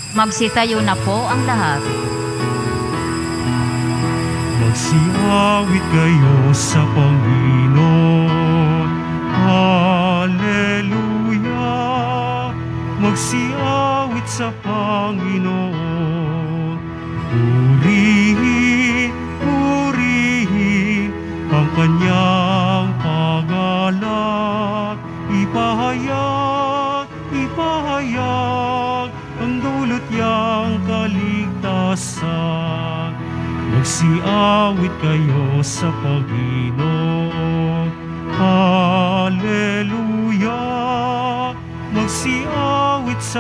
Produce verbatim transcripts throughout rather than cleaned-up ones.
Magsitayo na po ang lahat. Magsiawit kayo sa Panginoon. Hallelujah! Magsiawit sa Panginoon. Purihin, purihin ang kanyang pangalan. Ipahayag, ipahayag ang dulot niyang kaligtasan. Magsiawit kayo sa Panginoon. Hallelujah! Magsiawit sa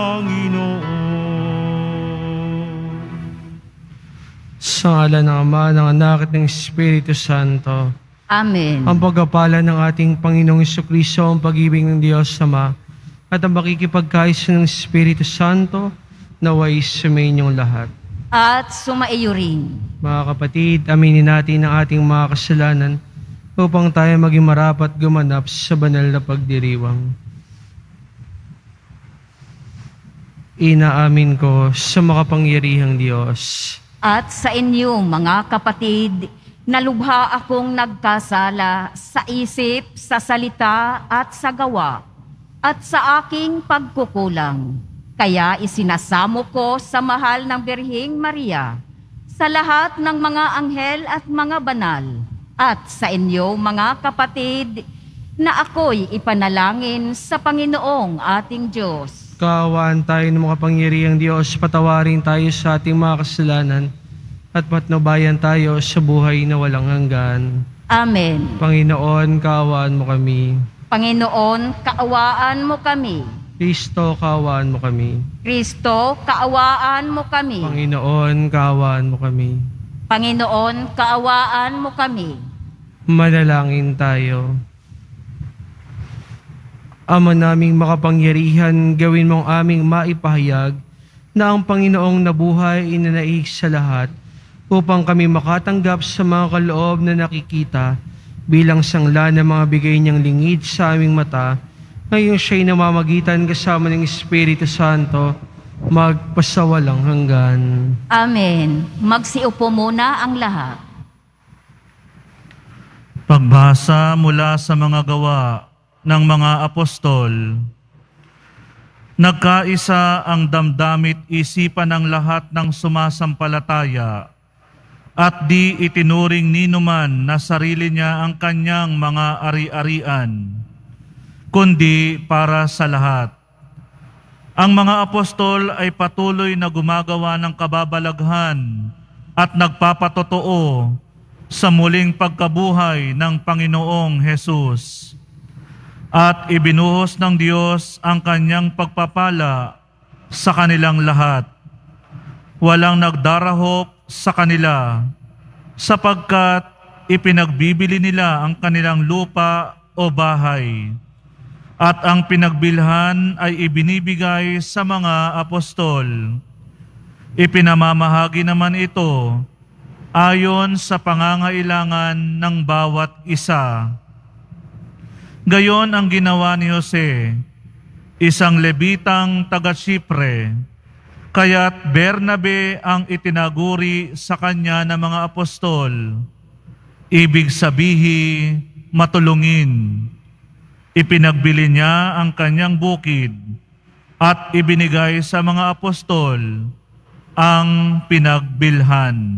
Panginoon. Sa ngalan ng Ama, ng Anak at ng Espiritu Santo. Amen. Ang pagkapala ng ating Panginoong Jesucristo, ang pag-ibig ng Diyos Ama, at ang makikipagkaisa ng Espiritu Santo, naway sumainyong lahat. At sumaiyo rin. Mga kapatid, aminin natin ang ating mga kasalanan upang tayo maging marapat gumanap sa banal na pagdiriwang. Inaamin ko sa makapangyarihang Diyos At sa inyo, mga kapatid, nalubha akong nagkasala sa isip, sa salita at sa gawa, at sa aking pagkukulang. Kaya isinasamo ko sa mahal ng Birhing Maria, sa lahat ng mga anghel at mga banal, at sa inyo, mga kapatid, na ako'y ipanalangin sa Panginoong ating Diyos. Kaawaan tayo ng makapangyarihang Diyos, patawarin tayo sa ating mga kasalanan, at patnubayan tayo sa buhay na walang hanggan. Amen. Panginoon, kaawaan mo kami. Panginoon, kaawaan mo kami. Kristo, kaawaan mo kami. Kristo, kaawaan mo kami. Panginoon, kaawaan mo kami. Panginoon, kaawaan mo kami. Manalangin tayo. Ama naming makapangyarihan, gawin mong aming maipahayag na ang Panginoong nabuhay inanaig sa lahat upang kami makatanggap sa mga kaloob na nakikita bilang sangla ng mga bigay niyang lingid sa aming mata. Ngayong siya'y namamagitan kasama ng Espiritu Santo, magpasawalang hanggan. Amen. Magsiupo muna ang lahat. Pagbasa mula sa mga gawa ng mga apostol. Nagkaisa ang damdamit isipan ng lahat ng sumasampalataya at di itinuring ninuman na sarili niya ang kanyang mga ari-arian, kundi para sa lahat. Ang mga apostol ay patuloy na gumagawa ng kababalaghan at nagpapatotoo sa muling pagkabuhay ng Panginoong Hesus. At ibinuhos ng Diyos ang kanyang pagpapala sa kanilang lahat. Walang nagdarahop sa kanila, sapagkat ipinagbibili nila ang kanilang lupa o bahay. At ang pinagbilhan ay ibinibigay sa mga apostol. Ipinamamahagi naman ito ayon sa pangangailangan ng bawat isa. Gayon ang ginawa ni Jose, isang Levitang taga-Chipre, kaya't Bernabe ang itinaguri sa kanya ng mga apostol. Ibig sabihin, matulungin. Ipinagbili niya ang kanyang bukid at ibinigay sa mga apostol ang pinagbilhan.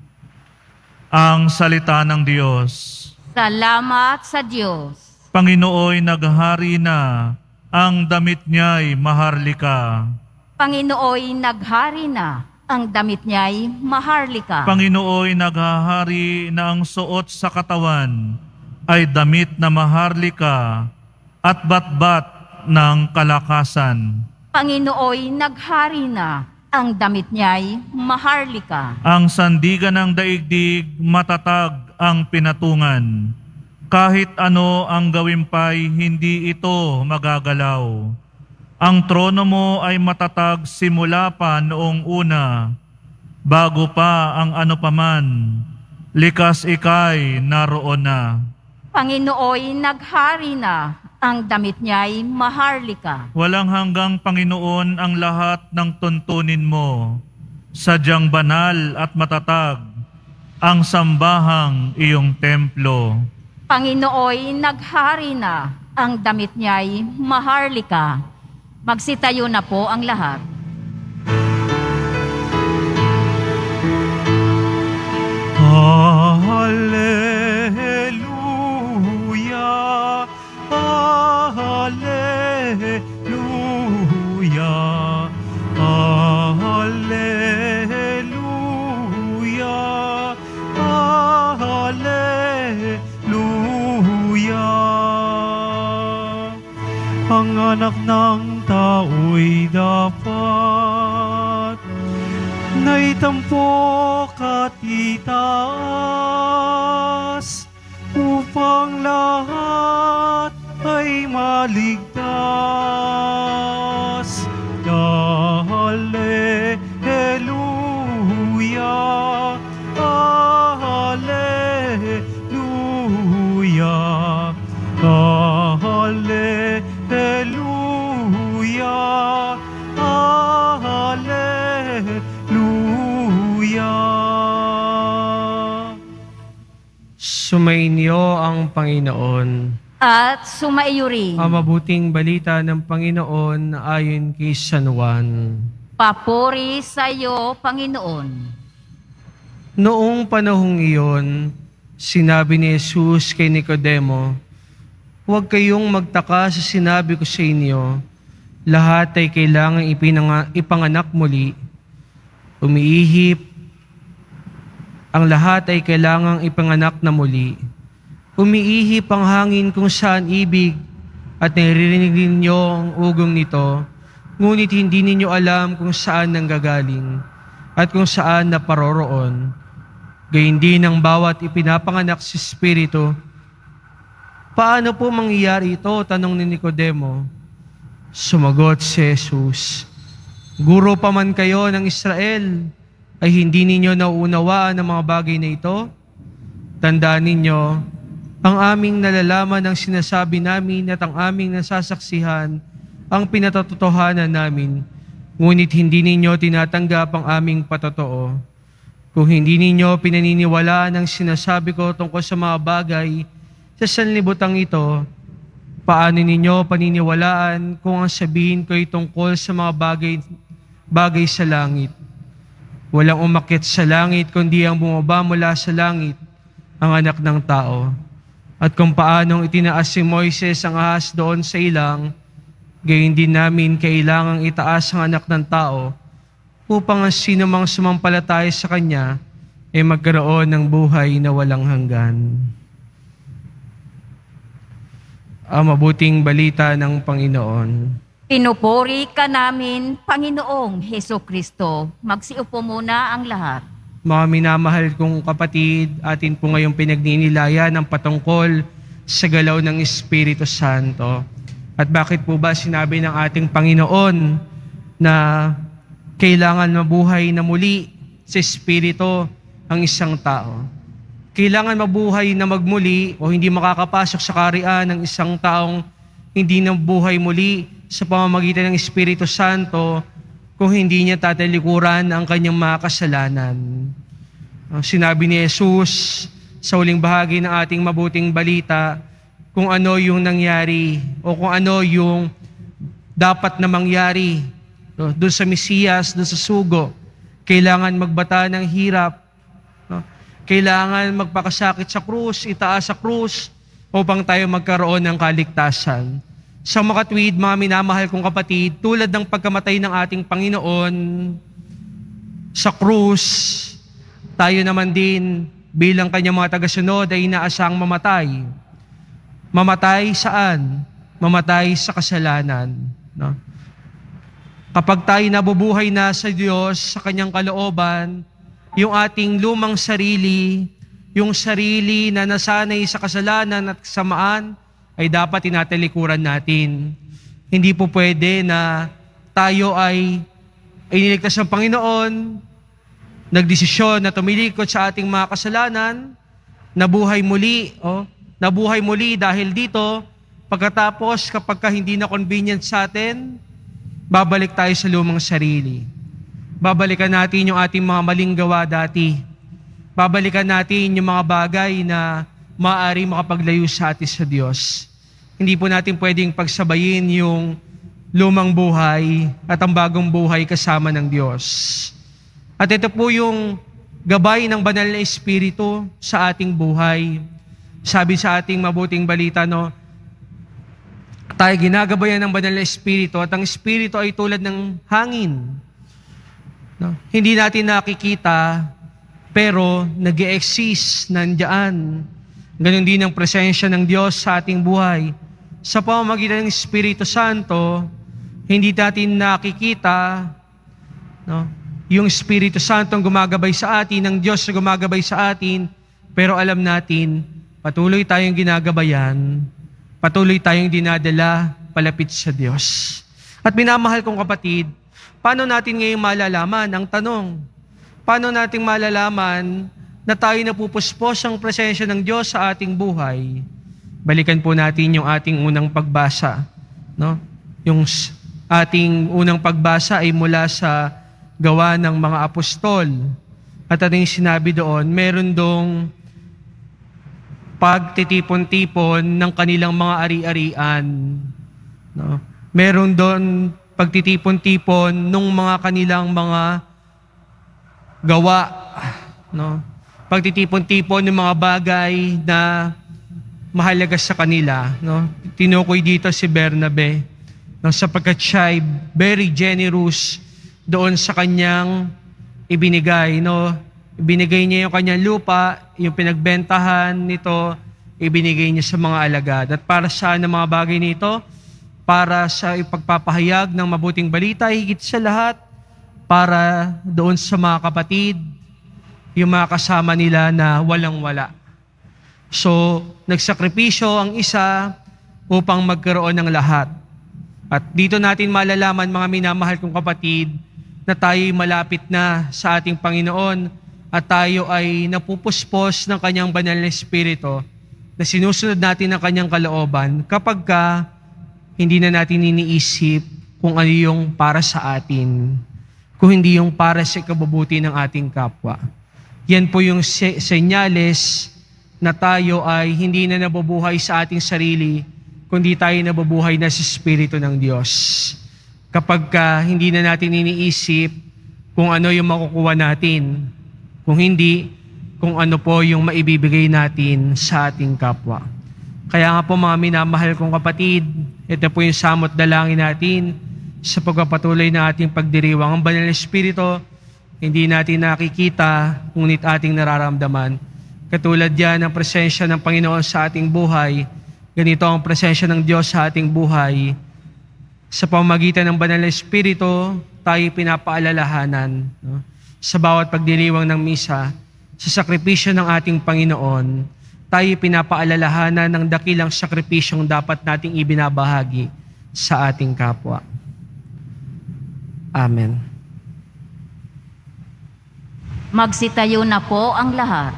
Ang salita ng Diyos. Salamat sa Diyos. Panginooy naghari na, ang damit niya'y maharlika. Panginooy naghari na, ang damit niya'y maharlika. Panginooy naghahari na ang suot sa katawan ay damit na maharlika at batbat ng kalakasan. Panginooy naghari na, ang damit niya'y maharlika. Ang sandigan ng daigdig matatag ang pinatungan. Kahit ano ang gawin pa'y hindi ito magagalaw. Ang trono mo ay matatag simula pa noong una, bago pa ang ano paman, likas ika'y naroon na. Panginooy naghari na, ang damit niya'y maharlika. Walang hanggang Panginoon ang lahat ng tuntunin mo. Sadyang banal at matatag ang sambahang iyong templo. Panginooy naghari na, ang damit niya'y maharlika. Magsitayo na po ang lahat. Hallelujah, Hallelujah, Hallelujah, Hallelujah. Ang anak ng tao'y dapat naitampok at itaas upang lahat ay maligtas. Hallelujah, Hallelujah, Hallelujah, Hallelujah. Sumainyo ang Panginoon. At sumaiyo rin. Ang mabuting balita ng Panginoon ayon kay San Juan. Papuri sa iyo, Panginoon. Noong panahong iyon, sinabi ni Jesus kay Nicodemo, "Huwag kayong magtaka sa sinabi ko sa inyo, lahat ay kailangang ipinanga, ipanganak muli. Umiihip, ang lahat ay kailangang ipanganak na muli. Umiihip ang hangin kung saan ibig at naririnig ninyo ang ugong nito, ngunit hindi ninyo alam kung saan nanggagaling at kung saan naparoroon. Gayun din ang bawat ipinapanganak sa Espiritu." "Paano po mangyayari ito?" tanong ni Nicodemo. Sumagot si Jesus, "Guro pa man kayo ng Israel, ay hindi ninyo nauunawaan ang mga bagay na ito? Tandaan ninyo, ang aming nalalaman ang sinasabi namin at ang aming nasasaksihan ang pinatotohanan namin, ngunit hindi ninyo tinatanggap ang aming patotoo. Kung hindi ninyo pinaniniwalaan ang sinasabi ko tungkol sa mga bagay sa sanlibutang ito, paano ninyo paniniwalaan kung ang sabihin ko'y tungkol sa mga bagay, bagay sa langit? Walang umakyat sa langit kundi ang bumaba mula sa langit, ang Anak ng Tao. At kung paanong itinaas si Moises ang ahas doon sa ilang, gayon din namin kailangang itaas ang Anak ng Tao upang ang sino mang sumampalataya sa Kanya ay magkaroon ng buhay na walang hanggan." Ang mabuting balita ng Panginoon. Pinupuri ka namin, Panginoong Hesukristo. Magsiupo muna ang lahat. Mga minamahal kong kapatid, atin po ngayong pinagninilayan ang patungkol sa galaw ng Espiritu Santo. At bakit po ba sinabi ng ating Panginoon na kailangan mabuhay na muli sa Espiritu ang isang tao? Kailangan mabuhay na magmuli o hindi makakapasok sa kaharian ng isang taong hindi nabuhay muli sa pamamagitan ng Espiritu Santo kung hindi niya tatalikuran ang kanyang mga kasalanan. Sinabi ni Jesus sa huling bahagi ng ating mabuting balita kung ano yung nangyari o kung ano yung dapat na mangyari doon sa Mesiyas, doon sa sugo. Kailangan magbata ng hirap, kailangan magpakasakit sa krus, itaas sa krus upang tayo magkaroon ng kaligtasan. Sa makatwid, mga minamahal kong kapatid, tulad ng pagkamatay ng ating Panginoon sa krus, tayo naman din bilang kanyang mga tagasunod ay inaasang mamatay. Mamatay saan? Mamatay sa kasalanan. No? Kapag tayo nabubuhay na sa Diyos, sa kanyang kalooban, yung ating lumang sarili, yung sarili na nasanay sa kasalanan at kasamaan, ay dapat tinatalikuran natin. Hindi po pwede na tayo ay iniligtas ng Panginoon, nagdesisyon na tumilikod sa ating mga kasalanan, nabuhay muli, oh, nabuhay muli dahil dito, Pagkatapos, kapag ka hindi na convenient sa atin, babalik tayo sa lumang sarili. Babalikan natin yung ating mga maling gawa dati. Babalikan natin yung mga bagay na maaari makapaglayo sa atin sa Diyos. Hindi po natin pwedeng pagsabayin yung lumang buhay at ang bagong buhay kasama ng Diyos. At ito po yung gabay ng banal na Espiritu sa ating buhay. Sabi sa ating mabuting balita, no, tayo ginagabayan ng banal na Espiritu at ang Espiritu ay tulad ng hangin. No? Hindi natin nakikita, pero nag-e-exist, nandiyan. Ganon din ang presensya ng Diyos sa ating buhay. Sa pamamagitan ng Espiritu Santo, hindi natin nakikita, no, yung Espiritu Santo ang gumagabay sa atin, ng Diyos na gumagabay sa atin, pero alam natin, patuloy tayong ginagabayan, patuloy tayong dinadala palapit sa Diyos. At minamahal kong kapatid, paano natin ngayon malalaman? Ang tanong, paano natin malalaman na tayo napupuspos ang presensya ng Diyos sa ating buhay? Balikan po natin yung ating unang pagbasa. No? Yung ating unang pagbasa ay mula sa Gawa ng mga Apostol. At ano yung sinabi doon? Meron dong pagtitipon-tipon ng kanilang mga ari-arian. No? Meron doon pagtitipon-tipon ng mga kanilang mga gawa. No? Pagtitipon-tipon ng mga bagay na mahalaga sa kanila. No? Tinukoy dito si Bernabe, no? Sapagkat siya ay very generous doon sa kanyang ibinigay. No? Ibinigay niya yung kanyang lupa, yung pinagbentahan nito, ibinigay niya sa mga alagad. At para saan ang mga bagay nito? Para sa ipagpapahayag ng mabuting balita, higit sa lahat, para doon sa mga kapatid, yung mga kasama nila na walang-wala. So, nagsakripisyo ang isa upang magkaroon ng lahat. At dito natin malalaman, mga minamahal kong kapatid, na tayo'y malapit na sa ating Panginoon at tayo ay napupuspos ng Kanyang banal na Espiritu na sinusunod natin ang Kanyang kalooban kapag ka hindi na natin iniisip kung ano yung para sa atin, kung hindi yung para sa ikabubuti ng ating kapwa. Yan po yung se- senyales na tayo ay hindi na nabubuhay sa ating sarili, kundi tayo nabubuhay na sa Espiritu ng Diyos. Kapag ka hindi na natin iniisip kung ano yung makukuha natin, kung hindi, kung ano po yung maibibigay natin sa ating kapwa. Kaya nga po mga minamahal kong kapatid, ito po yung samot dalangin natin sa pagpapatuloy na ating pagdiriwang. Ang banal na Espiritu, hindi natin nakikita, ngunit ating nararamdaman. Katulad yan ng presensya ng Panginoon sa ating buhay, ganito ang presensya ng Diyos sa ating buhay. Sa pamamagitan ng banal na Espiritu, tayo pinapaalalahanan, no? Sa bawat pagdiriwang ng misa, sa sakripisyo ng ating Panginoon, tayo pinapaalalahanan ng dakilang sakripisyong dapat nating ibinabahagi sa ating kapwa. Amen. Magsitayo na po ang lahat.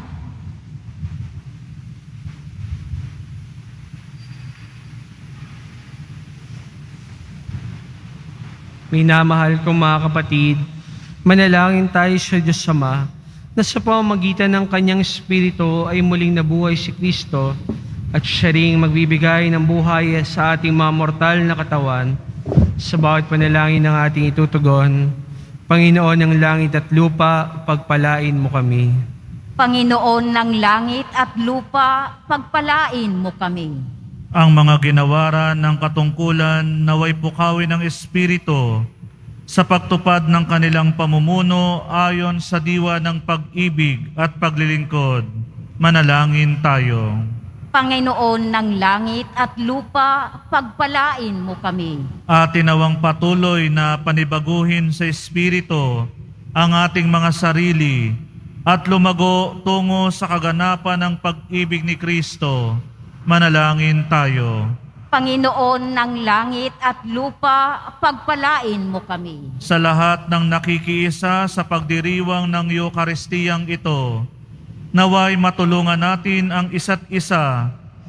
Minamahal kong mga kapatid, manalangin tayo sa Diyos Ama na sa pamamagitan ng Kanyang Espiritu ay muling nabuhay si Kristo at siya ring magbibigay ng buhay sa ating mga mortal na katawan. Sa bawat panalangin ng ating itutugon, Panginoon ng langit at lupa, pagpalain mo kami. Panginoon ng langit at lupa, pagpalain mo kami. Ang mga ginawaran ng katungkulan naway pukawin ng Espiritu sa pagtupad ng kanilang pamumuno ayon sa diwa ng pag-ibig at paglilingkod. Manalangin tayo. Panginoon ng langit at lupa, pagpalain mo kami. At tinawang patuloy na panibaguhin sa Espiritu ang ating mga sarili at lumago tungo sa kaganapan ng pag-ibig ni Kristo. Manalangin tayo. Panginoon ng langit at lupa, pagpalain mo kami. Sa lahat ng nakikiisa sa pagdiriwang ng Eukaristiyang ito, naway matulungan natin ang isa't isa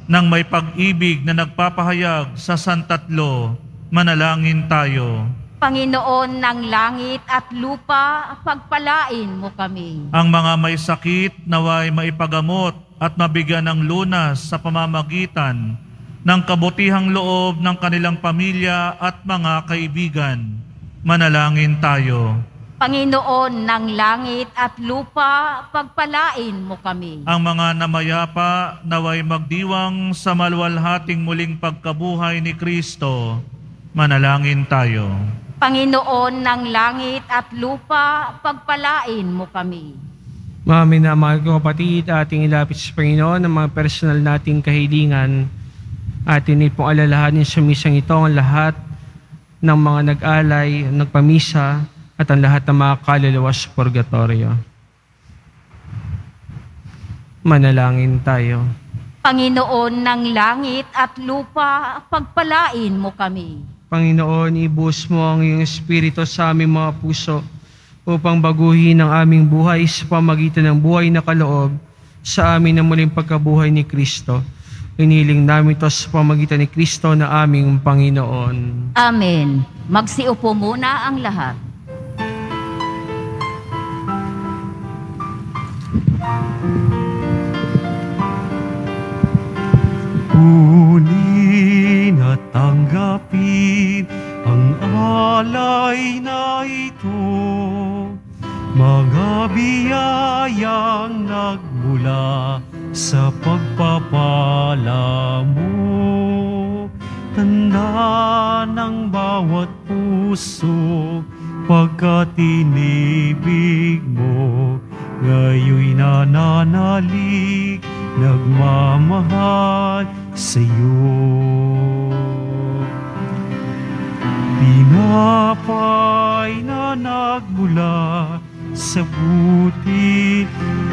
ng may pag-ibig na nagpapahayag sa santatlo, manalangin tayo. Panginoon ng langit at lupa, pagpalain mo kami. Ang mga may sakit naway maipagamot at mabigyan ng lunas sa pamamagitan ng kabutihang loob ng kanilang pamilya at mga kaibigan. Manalangin tayo. Panginoon ng langit at lupa, pagpalain mo kami. Ang mga namayapa naway magdiwang sa maluwalhating muling pagkabuhay ni Kristo. Manalangin tayo. Panginoon ng langit at lupa, pagpalain mo kami. Mga minamahal ko kapatid, ating ilapit sa Panginoon ang mga personal nating kahilingan. Atin pong alalahanin sa misang ito ang lahat ng mga nag-alay, nagpamisa, at ang lahat ng mga kaluluwa sa purgatorio. Manalangin tayo. Panginoon ng langit at lupa, pagpalain mo kami. Panginoon, ibuhos mo ang iyong Espiritu sa aming mga puso upang baguhin ang aming buhay sa pamagitan ng buhay na kaloob sa amin na muling pagkabuhay ni Kristo. Iniling namin ito sa pamagitan ni Kristo na aming Panginoon. Amen. Magsiupo muna ang lahat. Kunin at tanggapin ang alay na ito, mga biyayang nagmula sa pagpapala mo. Tanda ng bawat puso pagkat inibig mo, ngayoy nananalig, nagmamahal sa'yo. Tinapay na nagmula sa buti,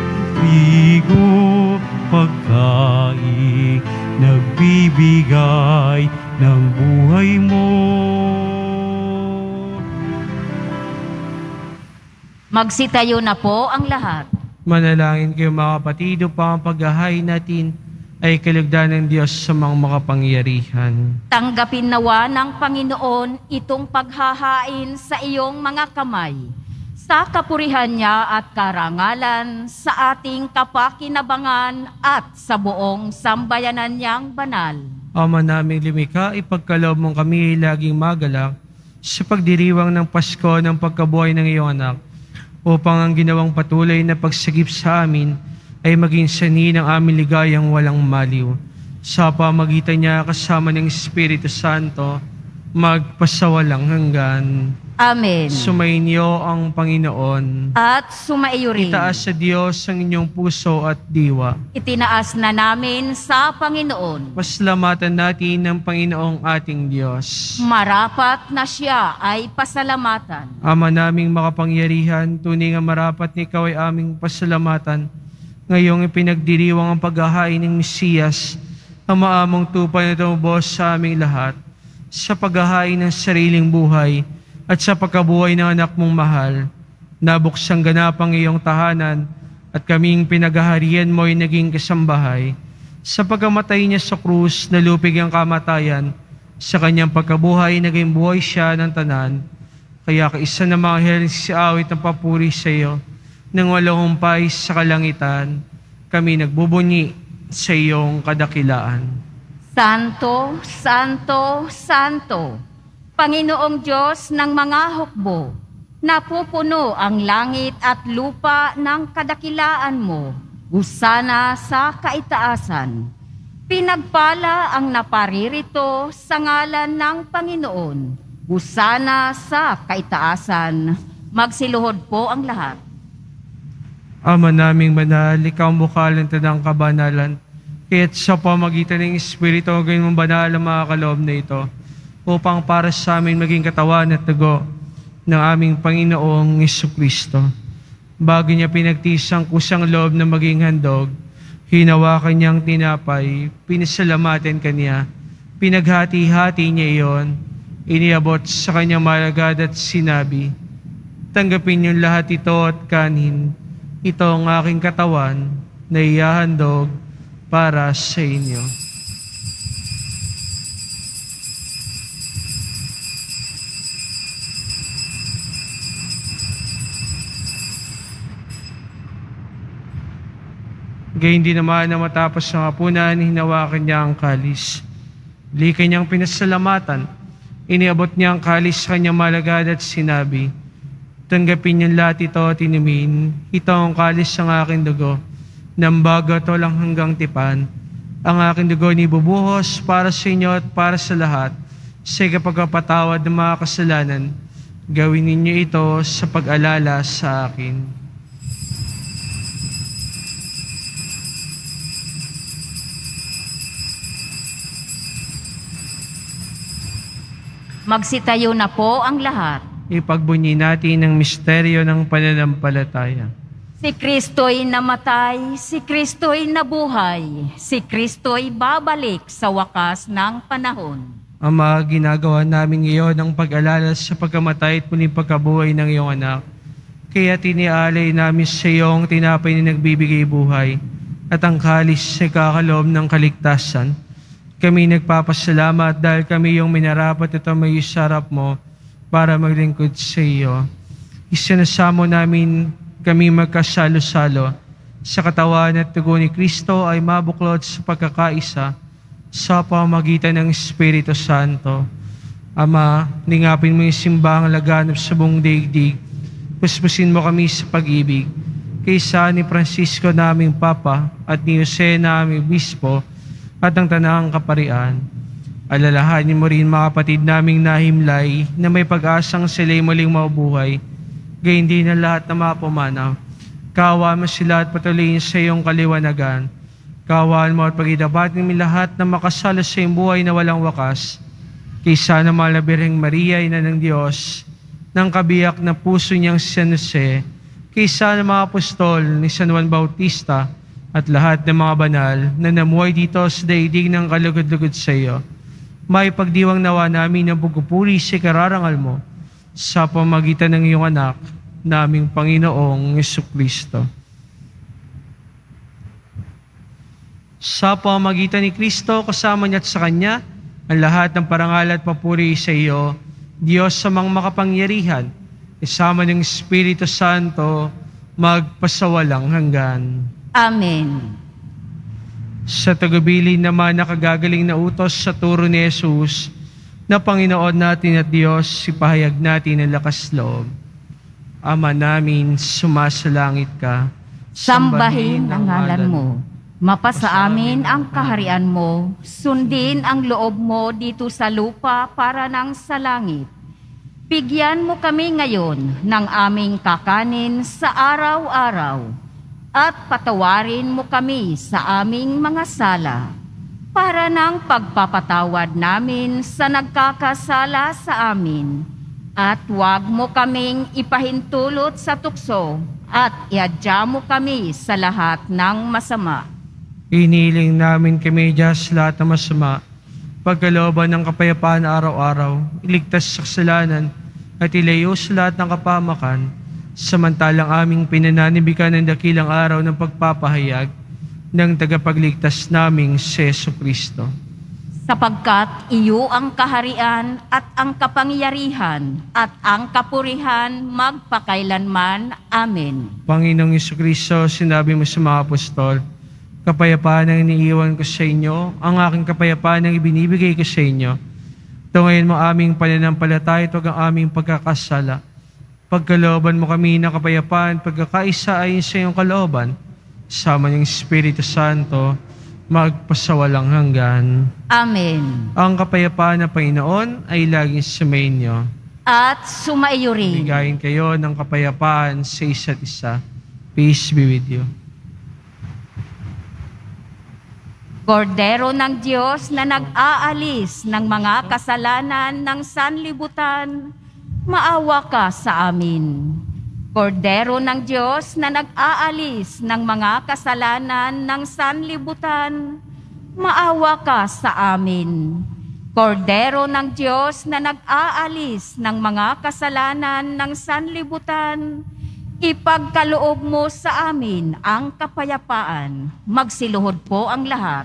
bigo, pagkain, nagbibigay ng buhay mo. Magsitayo na po ang lahat. Manalangin kayo mga kapatid upang ang paghahain natin ay kalugdan ng Diyos sa mga makapangyarihan. Tanggapin nawa ng Panginoon itong paghahain sa iyong mga kamay, sa kapurihan niya at karangalan, sa ating kapakinabangan at sa buong sambayanan niyang banal. Ama naming lumikha, ipagkaloob mong kami laging magalak sa pagdiriwang ng Pasko ng pagkabuhay ng iyong anak, upang ang ginawang patuloy na pagsagip sa amin ay maging sanhi ng aming ligayang walang maliw. Sa pamagitan niya kasama ng Espiritu Santo, magpasawalang hanggan. Amen. Sumainyo ang Panginoon. At sumaiyo rin. Itaas sa Diyos ang inyong puso at diwa. Itinaas na namin sa Panginoon. Pasalamatan natin ng Panginoong ating Diyos. Marapat na siya ay pasalamatan. Ama naming makapangyarihan, tunay nga marapat ni ikaw ay aming pasalamatan. Ngayong ipinagdiriwang ang paghahain ng Mesiyas, ang maamong tupa na tumubos sa aming lahat, sa paghahain ng sariling buhay, at sa pagkabuhay ng anak mong mahal, nabuksang ganapang iyong tahanan, at kaming pinaghaharian mo ay naging kasambahay. Sa pagkamatay niya sa krus, nalupig ang kamatayan, sa kanyang pagkabuhay, naging buhay siya ng tanan. Kaya kaisa na mga healing si awit ng papuri sa iyo, nang walang humpay sa kalangitan, kami nagbubunyi sa iyong kadakilaan. Santo, Santo, Santo, Panginoong Diyos ng mga hukbo, napupuno ang langit at lupa ng kadakilaan mo, husana sa kaitaasan. Pinagpala ang naparirito sa ngalan ng Panginoon, husana sa kaitaasan. Magsiluhod po ang lahat. Ama naming banal, ikaw ang bukal ng tanang kabanalan, kaya't sa pamagitan ng Espiritu, gawin mong banal ang mga kaloob na ito, upang para sa amin maging katawan at dugo ng aming Panginoong Jesucristo. Bago niya pinagtisang kusang loob na maging handog, hinawakan niyang tinapay, pinasalamatan kaniya, pinaghati-hati niya iyon, iniabot sa kanyang malagad at sinabi, tanggapin niyong lahat ito at kanin, ito ang aking katawan na ihahandog para sa inyo. Gayun din naman na matapos ang hapunan, hinawakan niya ang kalis. Muli kanyang pinasalamatan. Iniabot niya ang kalis sa kanyang malagad at sinabi, tanggapin niyong lahat ito at inumin. Ito ang kalis ng aking dugo, ng bago at walang hanggang tipan. Ang aking dugo ni bubuhos para sa inyo at para sa lahat, sa kapagpapatawad ng mga kasalanan. Gawin ninyo ito sa pag-alala sa akin. Magsitayo na po ang lahat. Ipagbunyi natin ang misteryo ng pananampalataya. Si Kristo'y namatay, si Kristo'y nabuhay, si Kristo'y babalik sa wakas ng panahon. Ama, ginagawa namin ngayon ang pag-alala sa pagkamatay at muling pagkabuhay ng iyong anak. Kaya tinialay namin sa iyo ang tinapay na nagbibigay buhay at ang kalis sa kakaloob ng kaligtasan. Kami nagpapasalamat dahil kami yung minarapat at may sarap mo para maglingkod sa iyo. Isinasamo namin kami magkasalo-salo sa katawan at tugo ni Kristo ay mabuklod sa pagkakaisa sa pamamagitan ng Espiritu Santo. Ama, lingapin mo yung simbahang laganap sa buong daigdig. Puspusin mo kami sa pag-ibig. Kaysa ni Francisco naming Papa at ni Jose naming Bispo at ang tanang kaparian. Alalahanin mo rin mga kapatid naming nahimlay na may pag-asang sila'y muling mabuhay. Gayun din ang lahat na mga pumanaw. Kaawaan mo sila at patuloyin sa iyong kaliwanagan. Kaawaan mo at pag-idapat ng lahat na makasalo sa iyong buhay na walang wakas. Kaysa na mahal na Birheng Maria, ina ng Diyos, ng kabiyak na puso niyang San Jose, kaysa ng mga apostol ni San Juan Bautista, at lahat ng mga banal na namuhay dito sa daigdig ng kalugod-lugod sa iyo. May pagdiwang nawa namin ng pagpupuri sa kararangal mo sa pamagitan ng iyong anak, naming Panginoong Jesucristo. Sa pamagitan ni Kristo, kasama niya at sa Kanya, ang lahat ng parangal at papuri sa iyo, Diyos sa mga makapangyarihan, isama ng Espiritu Santo, magpasawalang hanggan. Amen. Sa tagubilin naman nakagagaling na utos sa turo ni Jesus, na Panginoon natin at Diyos, ipahayag natin ang lakas loob. Ama namin, sumasalangit ka. Sambahin ang ngalan mo. Mapasa amin ang kaharian mo. Sundin ang loob mo dito sa lupa para nang sa langit. Bigyan mo kami ngayon ng aming kakanin sa araw-araw. At patawarin mo kami sa aming mga sala, para ng pagpapatawad namin sa nagkakasala sa amin. At huwag mo kaming ipahintulot sa tukso, at iadya mo kami sa lahat ng masama. Iniling namin kami Diyos lahat ng masama, pagkalooban ng kapayapaan araw-araw, iligtas sa kasalanan, at ilayo sa lahat ng kapamakan, samantalang aming pinananibikan ng dakilang araw ng pagpapahayag ng tagapagligtas naming si Jesucristo. Sapagkat iyo ang kaharian at ang kapangyarihan at ang kapurihan magpakailanman. Amen. Panginoong Jesucristo, sinabi mo sa mga apostol, kapayapaan ang iniiwan ko sa inyo, ang aking kapayapaan ang ibinibigay ko sa inyo. Ito ngayon mo aming pananampalataya, ito ang aming pagkakasala. Pagkalooban mo kami ng kapayapaan, pagkakaisa ayon sa iyong kalooban, sama ng Espiritu Santo, magpasawalang hanggan. Amen. Ang kapayapaan ng Panginoon ay laging sumainyo. At sumaiyo rin. Bigayin kayo ng kapayapaan sa isa't isa. Peace be with you. Kordero ng Diyos na nag-aalis ng mga kasalanan ng sanlibutan, maawa ka sa amin. Kordero ng Diyos na nag-aalis ng mga kasalanan ng sanlibutan, maawa ka sa amin. Kordero ng Diyos na nag-aalis ng mga kasalanan ng sanlibutan, ipagkaloob mo sa amin ang kapayapaan. Magsiluhod po ang lahat.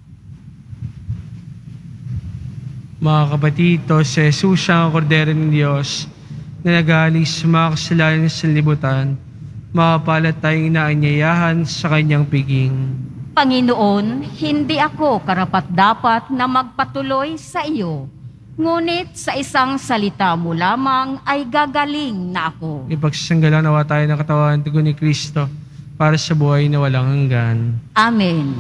Mga kapatid, ito si Jesus ang Kordero ng Diyos na nag-aalis sa mga kasalanan sa sanlibutan. makapalat tayong inaanyayahan sa kanyang piging. Panginoon, hindi ako karapat-dapat na magpatuloy sa iyo. Ngunit sa isang salita mo lamang ay gagaling na ako. Ipagsasanggalang nawa tayo ng katawan at dugo ni Kristo para sa buhay na walang hanggan. Amen.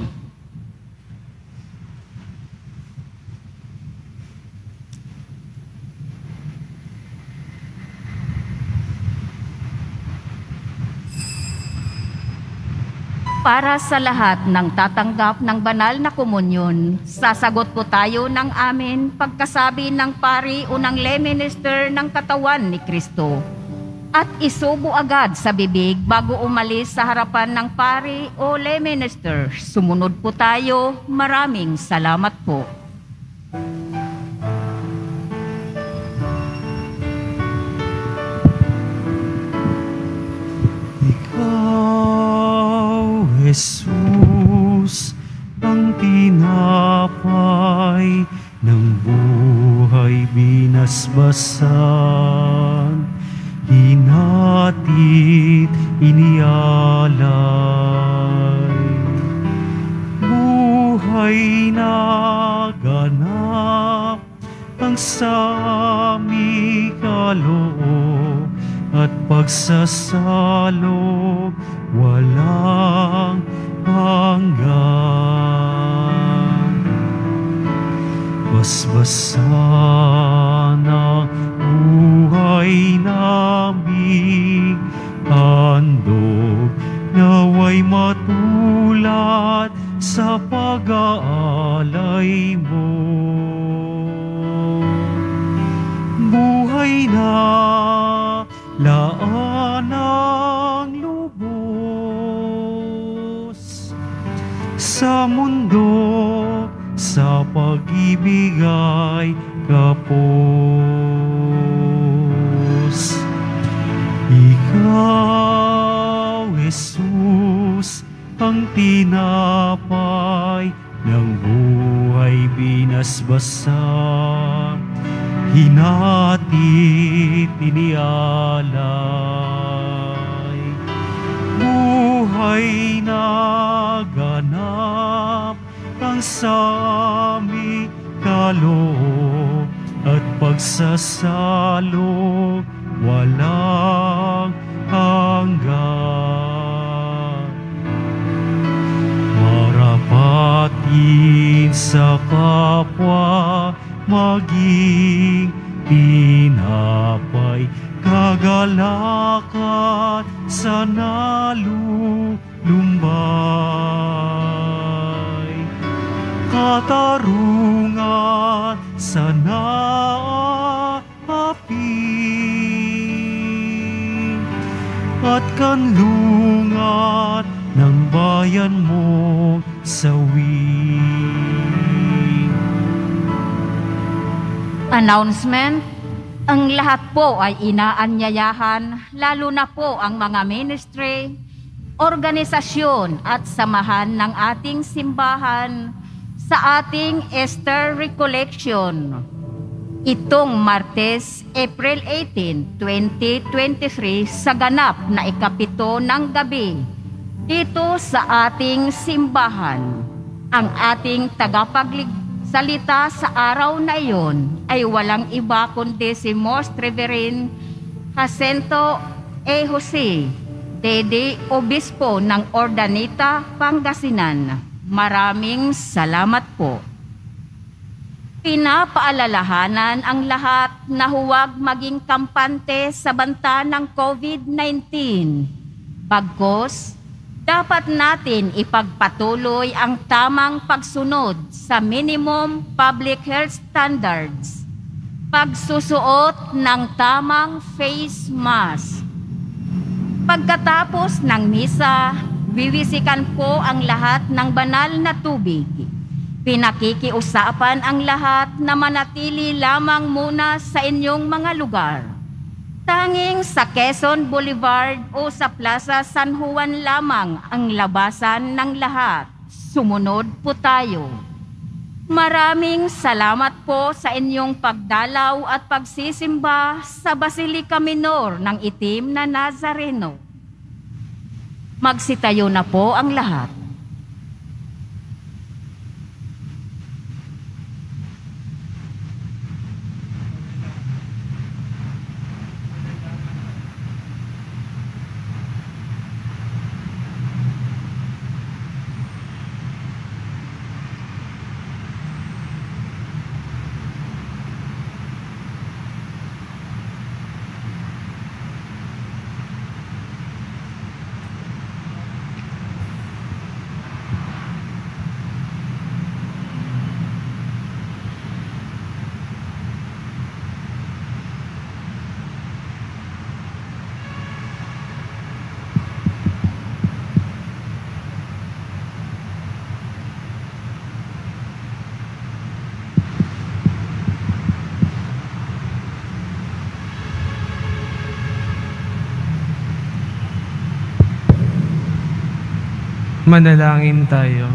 Para sa lahat ng tatanggap ng banal na komunyon, sasagot po tayo ng amin pagkasabi ng pari o ng lay minister ng katawan ni Kristo. At isubo agad sa bibig bago umalis sa harapan ng pari o lay minister. Sumunod po tayo. Maraming salamat po. Jesus, ang tinapay ng buhay binasbasan, hinatid, inialay. Buhay na ganap ang sami kaloob at pagsasalo walang hanggan. Basbasan ang buhay naming handog, naway matulad sa pag-aalay mo. Buhay na laan ang lubos sa mundo, sa pag-ibig ay kapos. Ikaw, Jesus, ang tinapay ng buhay binasbasan, hinatid, inialay. Buhay na ganap ang sami kaloob at pagsasalo walang hanggan. Marapatin sa kapwa maging tinapay, kagalakan sa nalulumbay, katarungan sa naaping, at kanlungan ng bayan mo sawi. Announcement. Ang lahat po ay inaanyayahan, lalo na po ang mga ministry, organisasyon at samahan ng ating simbahan sa ating Easter Recollection. Itong Martes, April eighteen, twenty twenty-three sa ganap na ikapito ng gabi dito sa ating simbahan. Ang ating tagapagligtas salita sa araw na iyon ay walang iba kundi si Most Reverend Jacinto A. Jose, Dede Obispo ng Ordaneta, Pangasinan. Maraming salamat po. Pinapaalalahanan ang lahat na huwag maging kampante sa banta ng COVID nineteen. Bagkus, dapat natin ipagpatuloy ang tamang pagsunod sa minimum public health standards, pagsusuot ng tamang face mask. Pagkatapos ng misa, wiwisikan po ang lahat ng banal na tubig. Pinakikiusapan ang lahat na manatili lamang muna sa inyong mga lugar. Tanging sa Quezon Boulevard o sa Plaza San Juan lamang ang labasan ng lahat. Sumunod po tayo. Maraming salamat po sa inyong pagdalaw at pagsisimba sa Basilica Minor ng Itim na Nazareno. Magsitayo na po ang lahat. Manalangin tayo.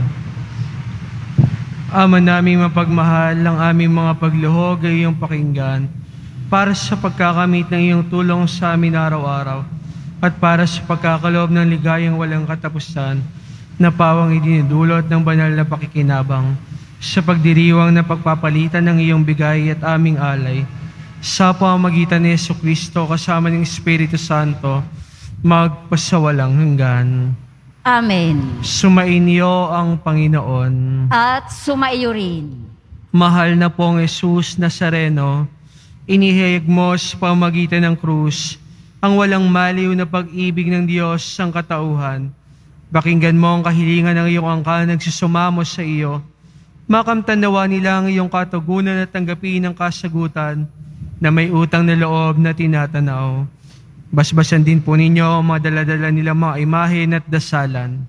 Ama naming mapagmahal, ang aming mga pagluhog ay iyong pakinggan para sa pagkakamit ng iyong tulong sa amin araw-araw at para sa pagkakaloob ng ligayang walang katapusan na pawang idinudulot ng banal na pakikinabang sa pagdiriwang na pagpapalitan ng iyong bigay at aming alay sa pamamagitan ni Jesucristo kasama ng Espiritu Santo magpasawalang hanggan. Amen. Sumainyo ang Panginoon. At sumaiyo rin. Mahal na pong Jesus Nazareno, inihayag mo sa pamamagitan ng krus ang walang maliw na pag-ibig ng Diyos sa katauhan. Pakinggan mo ang kahilingan ng iyong angkan nagsusumamo sa iyo. Makamtan nawa nila ang iyong katugunan at tanggapin ang kasagutan na may utang na loob na tinatanaw. Basbasan din po ninyo ang mga daladala nilang mga imahen at dasalan.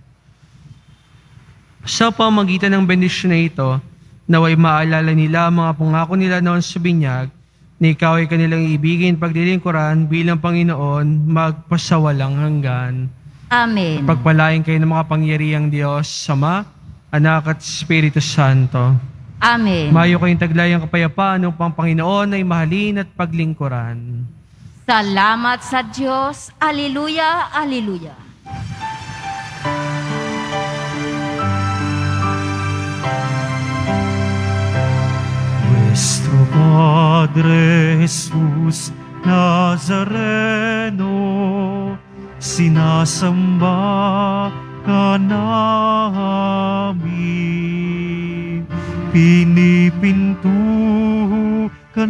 Sa pamamagitan ng bendisyon na ito, naway maalala nila ang mga pangako nila noon sa binyag, na ikaw ay kanilang ibigin pagdilingkuran bilang Panginoon magpasawalang hanggan. Amen. Pagpalain kayo ng mga pangyarihang Diyos, Ama, Anak at Espiritu Santo. Amen. Mayo kayong taglayang kapayapaan upang Panginoon ay mahalin at paglingkuran. Salamat sa Diyos. Alleluia, alleluia. Nuestro Padre Jesus Nazareno, sinasamba ka namin, pinipinto ka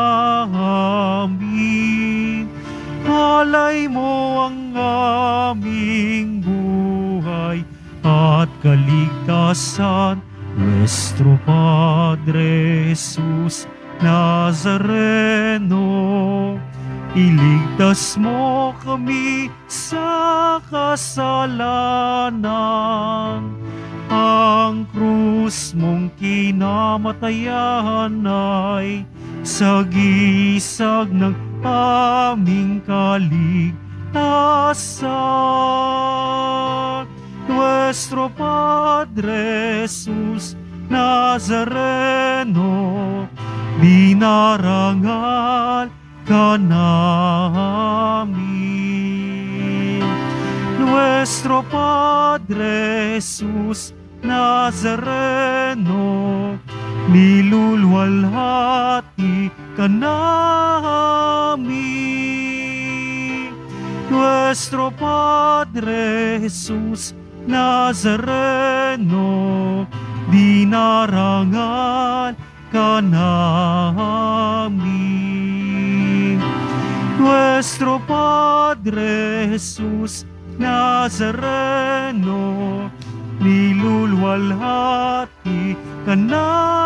namin, alay mo ang aming buhay at kaligtasan. Nuestro Padre Jesus Nazareno, iligtas mo kami sa kasalanan. Ang krus mong kinamatayan ay sagisag ng aming kaligtasan. Nuestro Padre Jesus Nazareno, dinarangal ka namin. Nuestro Padre Jesus Nazareno, niluluwalhati ka namin. Nuestro Padre Jesus Nazareno, dinarangal ka namin. Nuestro Padre Jesus Nazareno, niluluwalhati ka namin.